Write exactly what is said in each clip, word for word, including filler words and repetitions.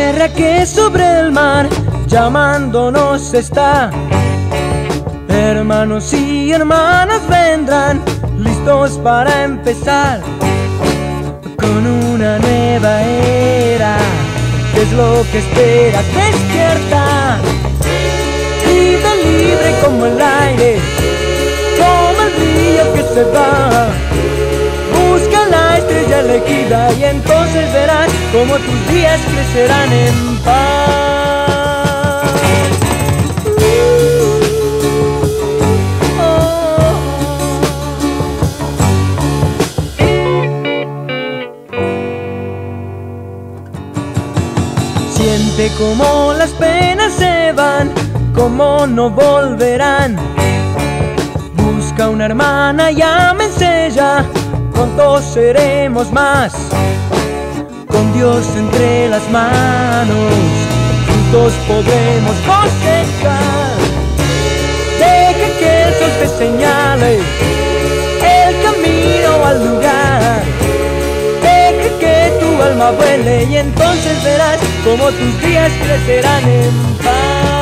tierra que sobre el mar llamándonos está. Hermanos y hermanas vendrán listos para empezar con una nueva era. ¿Qué es lo que esperas? Despierta, vive libre como el aire, como el río que se va. Busca la estrella elegida y entonces verás cómo tus días crecerán en paz. Oh. Siente como las penas se van, como no volverán. Busca una hermana, llámense ya, pronto seremos más. Con Dios entre las manos, juntos podremos cosechar. Deja que el sol te señale el camino al lugar. Deja que tu alma vuele y entonces verás cómo tus días crecerán en paz.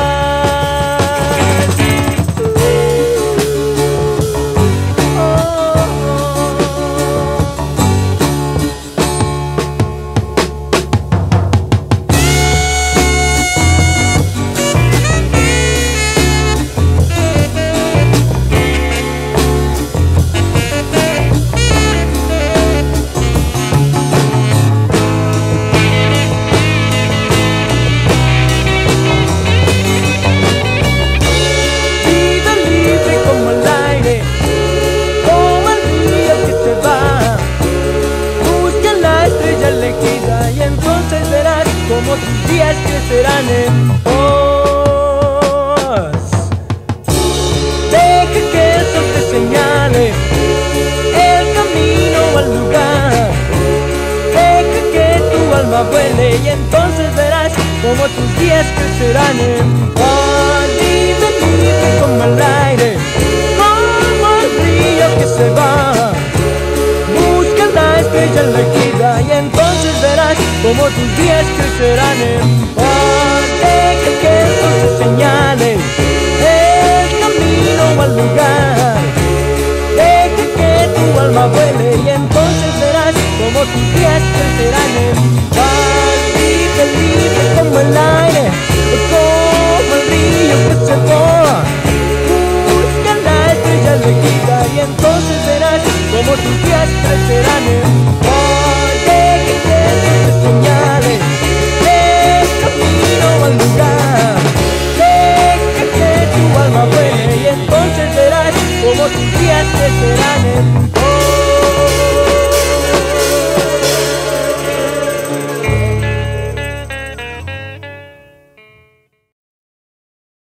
Como tus días crecerán en paz. Deja que el sol te señale el camino al lugar. Deja que tu alma vuele y entonces verás como tus días crecerán en paz. Vive libre como el aire, como el río que se va. Busca la estrella elegida y entonces verás como tus días crecerán en paz. Deja que el sol te señale el camino al lugar. Deja que tu alma vuele y entonces verás como tus días crecerán en paz. Vive libre como el aire, como el río que se va. Busca la estrella elegida y entonces verás como tus días crecerán en paz.